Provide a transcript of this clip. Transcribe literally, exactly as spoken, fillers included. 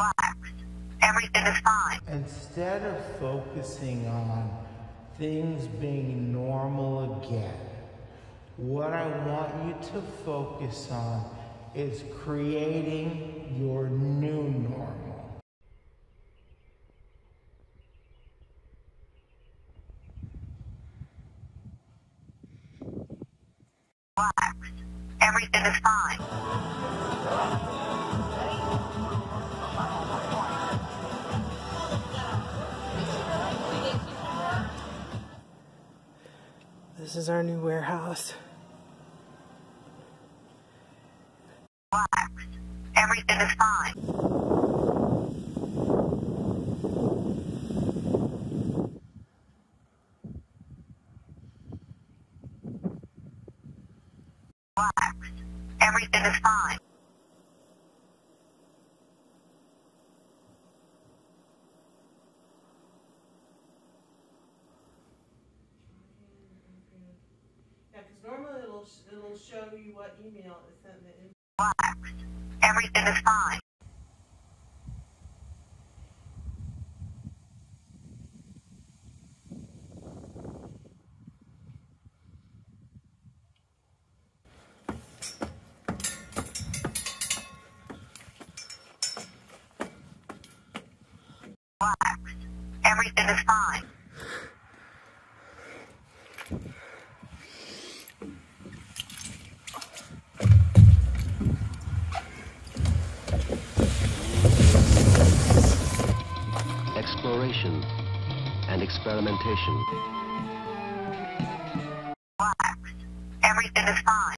Relax. Everything is fine. Instead of focusing on things being normal again, what I want you to focus on is creating your new normal. Relax. Everything is fine. This is our new warehouse. Relax. Everything is fine. Relax. Everything is fine. Yeah, because normally it'll it'll show you what email is sent in the Relax. Everything is fine. Relax. Everything is fine. Exploration and experimentation. Relax. Everything is fine.